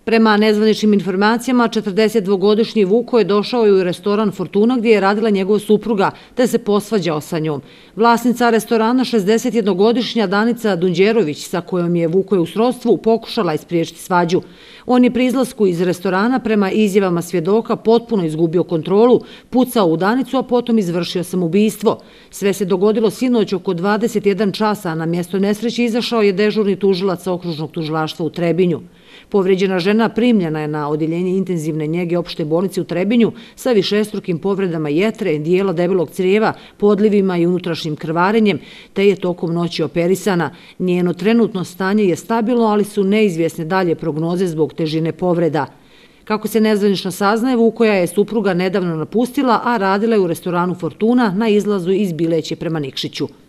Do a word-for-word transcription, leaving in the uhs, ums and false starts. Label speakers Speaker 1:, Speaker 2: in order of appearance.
Speaker 1: Prema nezvaničnim informacijama, četrdesetdvogodišnji Vuko je došao i u restoran Fortuna gdje je radila njegova supruga, te se posvađao sa njom. Vlasnica restorana, šezdesetjednogodišnja Danica Dunđerović, sa kojom je Vuko u srodstvu, pokušala ispriječiti svađu. On je pri izlasku iz restorana prema izjavama svjedoka potpuno izgubio kontrolu, pucao u Danicu, a potom izvršio samoubistvo. Sve se dogodilo sinoć oko dvadeset jedan časa, a na mjesto nesreće izašao je dežurni tužilac okružnog tužilaštva u Trebinju. Povređena žena primljena je na odjeljenje intenzivne njege opšte bolnice u Trebinju sa višestrukim povredama jetre, dijela debelog crijeva, podlivima i unutrašnjim krvarenjem, te je tokom noći operisana. Njeno trenutno stanje je stabilno, ali su neizvjesne dalje prognoze zbog težine povreda. Kako se nezvanično saznaje, Vukoja je supruga nedavno napustila, a radila je u restoranu Fortuna na izlazu iz Bileće prema Nikšiću.